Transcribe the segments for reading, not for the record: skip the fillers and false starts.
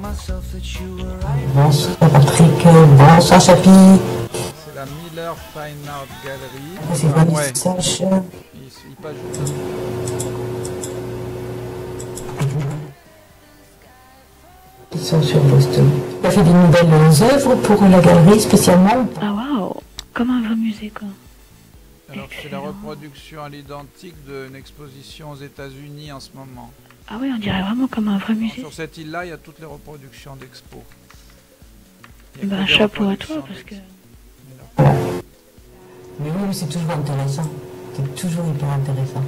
Bonsoir Patrick, bonsoir Chapi. C'est la Miller Fine Art Gallery. C'est Enfin, Vanessa ouais, Sache. il passe juste. Ils sont sur Boston. Tu as fait des nouvelles œuvres pour la galerie spécialement? Ah waouh, comme un vrai musée quoi. Alors c'est la Excellent. reproduction à l'identique d'une exposition aux États-Unis en ce moment. Ah oui, on dirait vraiment comme un vrai musée. Sur cette île-là, il y a toutes les reproductions d'expo. Il y a Ben que des chapeau à toi reproductions parce que... d'expo. Mais oui, mais c'est toujours intéressant. C'est toujours hyper intéressant.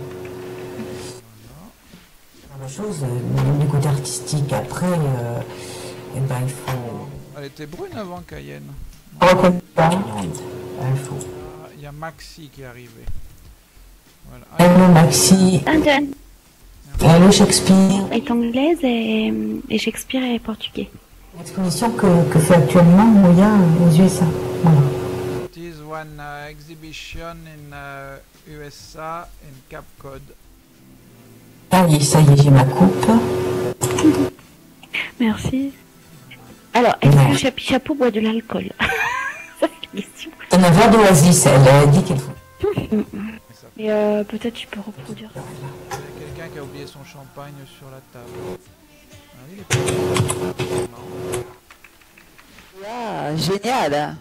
La chose, du côté artistique, après, eh ben, il faut Elle était brune avant Cayenne. reconnaître. Il faut. Ah, il y a Maxi qui est arrivé. Voilà. Hello Maxi, London hello Shakespeare. est anglaise et Shakespeare est portugais. L'exposition que fait actuellement Moya aux USA. Voilà. It is one exhibition in USA in Cape Cod. Ça y est, j'ai ma coupe. Merci. Alors, est-ce que Chapeau boit de l'alcool? Ça, c'est la question. C'est un verre d'Oasis, elle a dit qu'il faut. Et peut-être tu peux reproduire ça. Il y a quelqu'un qui a oublié son champagne sur la table. Ah, il est pas... Ah, génial.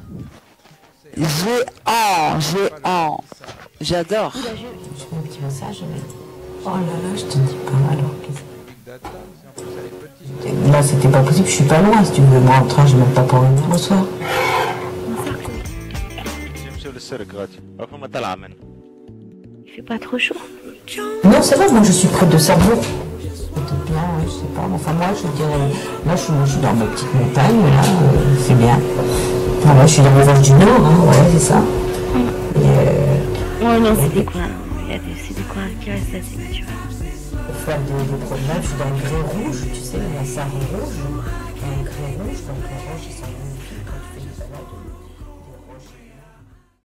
Géant. J'adore. Je fais un petit massage, mais... Oh là là, je te dis pas, alors qu'est-ce Big data, c'est en plus elle est petite. que... Là, c'était pas possible, je suis pas loin, si tu veux. Moi, en train, j'ai même pas pour une... Bonsoir. نمشيو للسرقات راكم ما طلع من Il fait pas trop chaud. Non, ça va, moi, je suis près de Sarrebourg. Peut-être bien, ouais, je sais pas. Enfin, moi, je dirais... Là, je suis dans ma petite montagne, là, c'est bien. Voilà, je suis dans le Vosges du Nord, hein, ouais, c'est ça. Et, Oh non, c'est des coins. C'est des coins qui restent assez naturels. faire des promenades, je suis dans le grès rouge, tu sais, la sarre rouge, dans le grès rouge, donc les roches, ils sont magnifiques quand tu fais des balades, des roches.